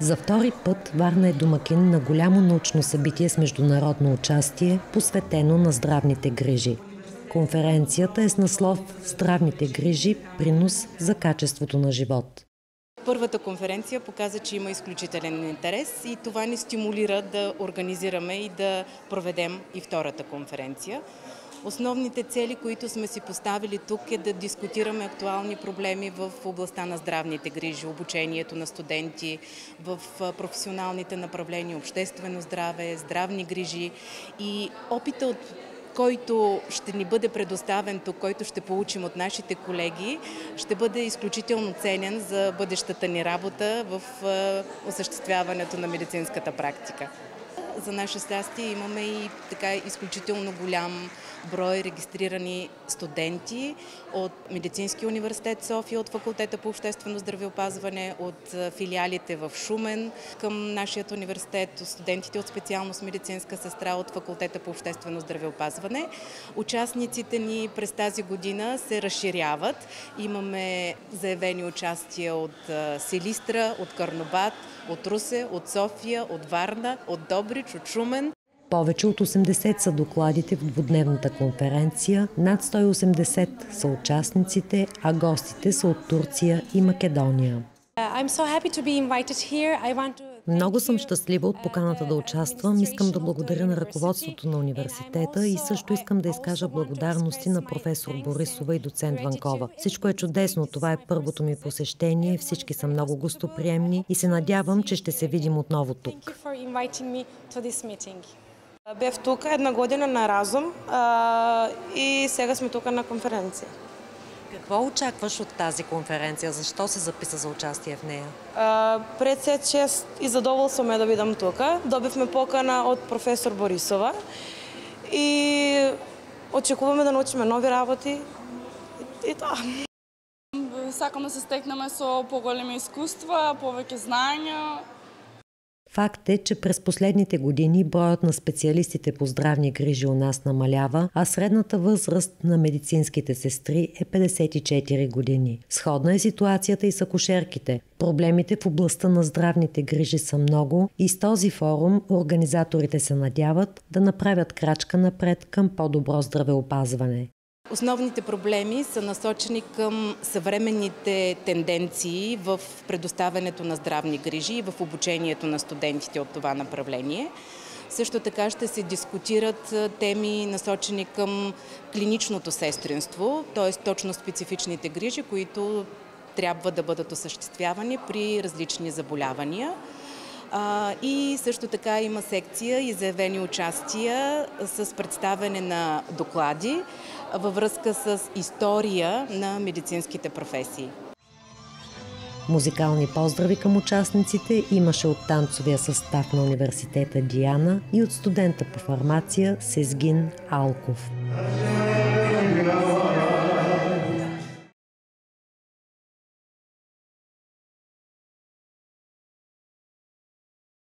За втори път Варна е домакин на голямо научно събитие с международно участие, посветено на здравните грижи. Конференцията е с наслов «Здравните грижи – принос за качеството на живот». Първата конференция показа, че има изключителен интерес и това ни стимулира да организираме и да проведем и втората конференция. Основните цели, които сме си поставили тук, е да дискутираме актуални проблеми в областта на здравните грижи, обучението на студенти, в професионалните направления, обществено здраве, здравни грижи и опита, който ще ни бъде предоставен тук, който ще получим от нашите колеги, ще бъде изключително ценен за бъдещата ни работа в осъществяването на медицинската практика. За наше щастие имаме и така изключително голям брой регистрирани студенти от Медицинския университет София, от факултета по обществено здравеопазване, от филиалите в Шумен към нашия университет, студентите от специалност медицинска сестра от факултета по обществено здравеопазване. Участниците ни през тази година се разширяват. Имаме заявени участия от Силистра, от Карнобат, от Русе, от София, от Варна, от Добрич, от Шумен. Повече от 80 са докладите в двудневната конференция, над 180 са участниците, а гостите са от Турция и Македония. Много съм щастлива от поканата да участвам. Искам да благодаря на ръководството на университета и също искам да изкажа благодарности на професор Борисова и доцент Ванкова. Всичко е чудесно. Това е първото ми посещение. Всички са много гостоприемни и се надявам, че ще се видим отново тук. Бях тук една година на Разум и сега сме тук на конференция. Какво очакваш от тази конференция? Защо се записа за участие в нея? Пред 6 и задоволство ме да бидам тук. Добивме покана от професор Борисова и очекуваме да научим нови работи и това. Сакаме да се стекнеме со поголеми изкуства, повеќе знаења. Факт е, че през последните години броят на специалистите по здравни грижи у нас намалява, а средната възраст на медицинските сестри е 54 години. Сходна е ситуацията и с акушерките. Проблемите в областта на здравните грижи са много и с този форум организаторите се надяват да направят крачка напред към по-добро здравеопазване. Основните проблеми са насочени към съвременните тенденции в предоставянето на здравни грижи и в обучението на студентите от това направление. Също така ще се дискутират теми насочени към клиничното сестринство, т.е. точно специфичните грижи, които трябва да бъдат осъществявани при различни заболявания. И също така има секция и заявени участия с представяне на доклади във връзка с история на медицинските професии. Музикални поздрави към участниците имаше от танцовия състав на университета Диана и от студента по фармация Сезгин Алков.